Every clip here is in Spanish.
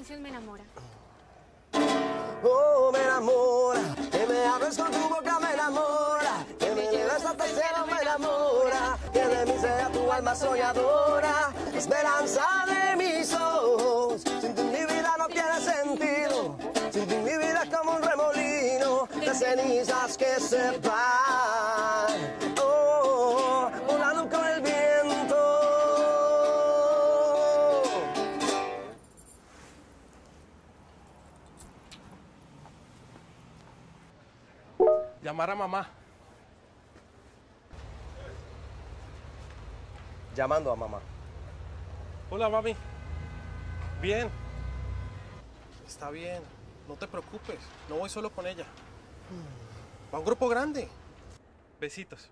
canción me enamora. Oh, me enamora, que me hables con tu boca me enamora, que me lleves hasta el cielo me enamora, que de mí sea tu alma soñadora, esperanza de mis ojos. Sin ti mi vida no tiene sentido, sin ti mi vida es como un remolino de cenizas que se van. Oh, volando con el viento. Llamar a mamá. Llamando a mamá. Hola, mami. Bien. Está bien. No te preocupes. No voy solo con ella. Va un grupo grande. Besitos.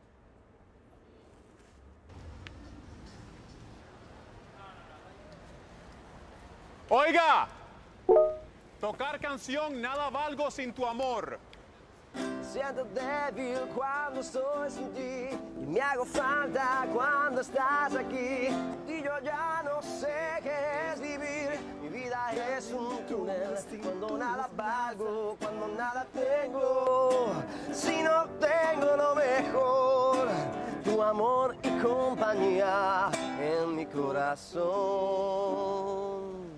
Oiga, tocar canción Nada valgo sin tu amor. Siento débil cuando estoy sin ti y me hago falta cuando estás aquí. Y yo ya no sé qué es vivir. Mi vida es un túnel cuando nada valgo, cuando nada tengo. Si no tengo lo mejor, tu amor y compañía en mi corazón.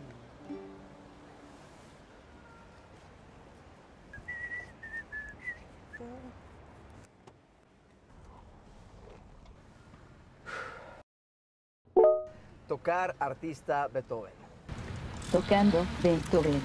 Tocar artista Beethoven. Tocando Beethoven.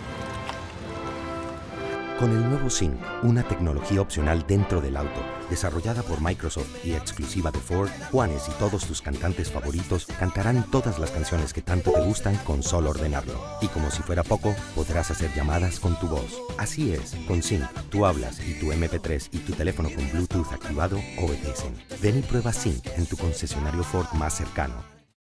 Con el nuevo Sync, una tecnología opcional dentro del auto, desarrollada por Microsoft y exclusiva de Ford, Juanes y todos tus cantantes favoritos cantarán todas las canciones que tanto te gustan con solo ordenarlo. Y como si fuera poco, podrás hacer llamadas con tu voz. Así es, con Sync, tú hablas y tu MP3 y tu teléfono con Bluetooth activado obedecen. Ven y prueba Sync en tu concesionario Ford más cercano.